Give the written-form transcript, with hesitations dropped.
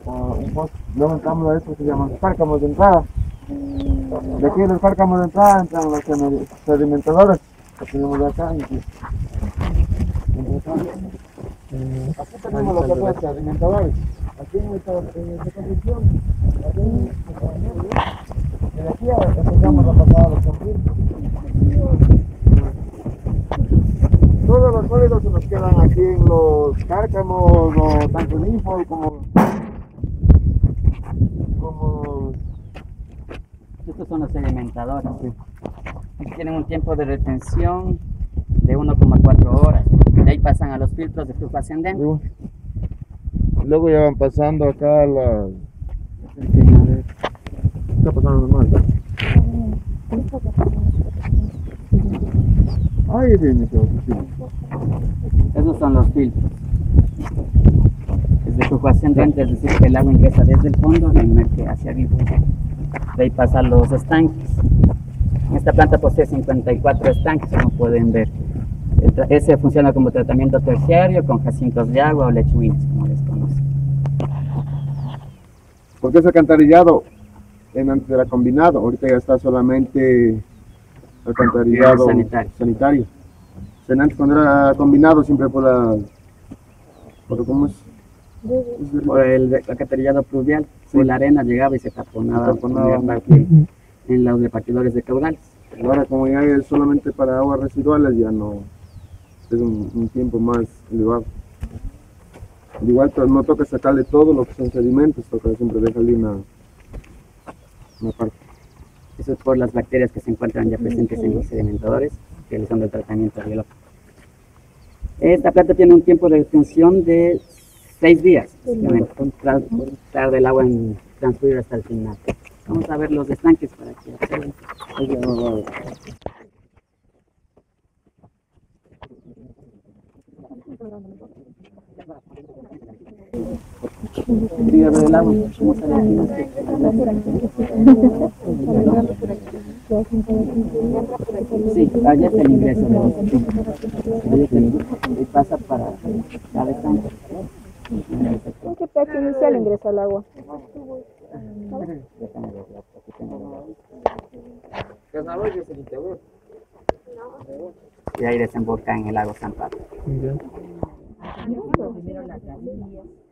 un poco. Luego entramos a esto que se llaman cárcamos de entrada. De aquí en los cárcamos de entrada entran los sedimentadores que tenemos de acá. Aquí tenemos los otros sedimentadores. Aquí en esta condición, de aquí empezamos a pasar a los conflictos. Todos los sólidos se nos quedan aquí en los cárcamos, o tanto linfo como Estos son los sedimentadores. Sí. Tienen un tiempo de retención de 1,4 horas. De ahí pasan a los filtros de flujo ascendente. Luego ya van pasando acá a las... Está pasando normal, ¿no? Ahí viene todo, sí. Esos son los filtros. Es de flujo ascendente, es decir, que el agua ingresa desde el fondo y emerge hacia arriba. De ahí pasan los estanques. Esta planta posee 54 estanques, como pueden ver. Ese funciona como tratamiento terciario con jacintos de agua o lechuinas, como les conocen. Porque ese alcantarillado antes era combinado, ahorita ya está solamente alcantarillado sanitario. Antes cuando era combinado siempre por ¿cómo es? Por el alcantarillado pluvial, sí. La arena llegaba y se taponaba en los repartidores de caudales. Ahora como ya es solamente para aguas residuales ya no es un tiempo más elevado. Igual no toca sacarle todo lo que son sedimentos, toca siempre dejarle una parte. Eso es por las bacterias que se encuentran ya presentes en los sedimentadores, realizando el tratamiento biológico. Esta planta tiene un tiempo de retención de 6 días, tarda el agua en transcurrir hasta el final. Vamos a ver los estanques para que observen. Dígame del agua, ¿cómo sale aquí? Sí, allá está el ingreso de los y pasa para cada estanque. ¿En qué pH inicial ingresa el agua? Y ahí desemboca en el lago San Pablo.